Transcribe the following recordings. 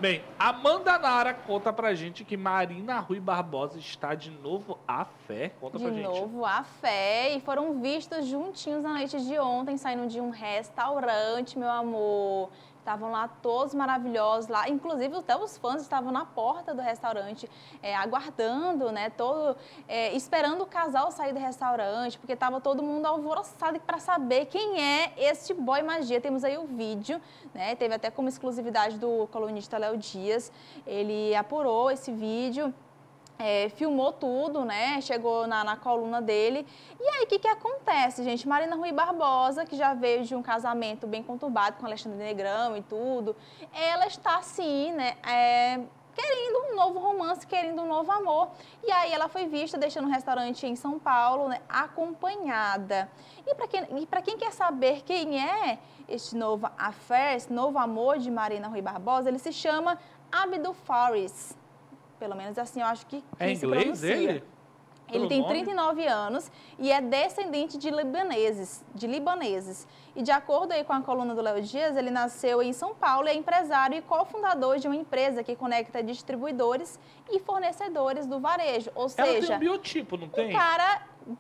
Bem, Amanda Nara conta pra gente que Marina Rui Barbosa está de novo à fé. Conta pra gente. De novo à fé, e foram vistos juntinhos na noite de ontem, saindo de um restaurante, meu amor. Estavam lá todos maravilhosos, lá, inclusive até os fãs estavam na porta do restaurante, aguardando, né, esperando o casal sair do restaurante, porque estava todo mundo alvoroçado para saber quem é este boy magia. Temos aí o vídeo, né, teve até como exclusividade do colunista Léo Dias, ele apurou esse vídeo. Filmou tudo, né? Chegou na coluna dele. E aí, o que acontece, gente? Marina Rui Barbosa, que já veio de um casamento bem conturbado com Alexandre Negrão e tudo, ela está, assim, né? Querendo um novo romance, querendo um novo amor. E aí, ela foi vista deixando um restaurante em São Paulo, né? Acompanhada. E para quem quer saber quem é este novo affair, esse novo amor de Marina Rui Barbosa, ele se chama Abdul Faris. Pelo menos assim, eu acho que é inglês ele? Ele tem 39 anos e é descendente de libaneses. E de acordo aí com a coluna do Léo Dias, ele nasceu em São Paulo e é empresário e cofundador de uma empresa que conecta distribuidores e fornecedores do varejo. Ou seja, ela tem um biotipo, não tem? Um cara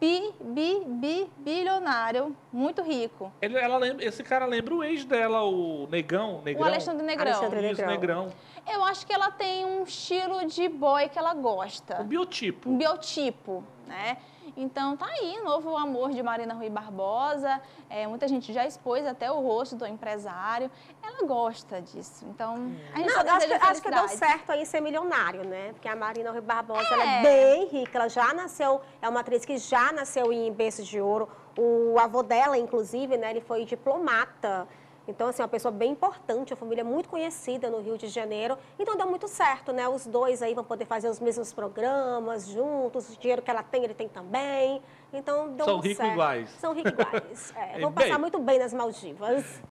bilionário, muito rico. Esse cara lembra o ex dela, o Negrão. O Alexandre Negrão. Negrão. Eu acho que ela tem um estilo de boy que ela gosta. Um biotipo. Um biotipo, né? Então, tá aí, novo amor de Marina Rui Barbosa. Muita gente já expôs até o rosto do empresário. Ela gosta disso. Então, a gente acho que deu certo aí ser milionário, né? Porque a Marina Rui Barbosa, ela é bem rica. Ela já nasceu, é uma atriz que já nasceu em berço de ouro. O avô dela, inclusive, né? Ele foi diplomata. Então, assim, uma pessoa bem importante, uma família muito conhecida no Rio de Janeiro. Então, deu muito certo, né? Os dois aí vão poder fazer os mesmos programas juntos. O dinheiro que ela tem, ele tem também. Então, deu muito certo. São ricos iguais. São ricos iguais. Vão passar muito bem nas Maldivas.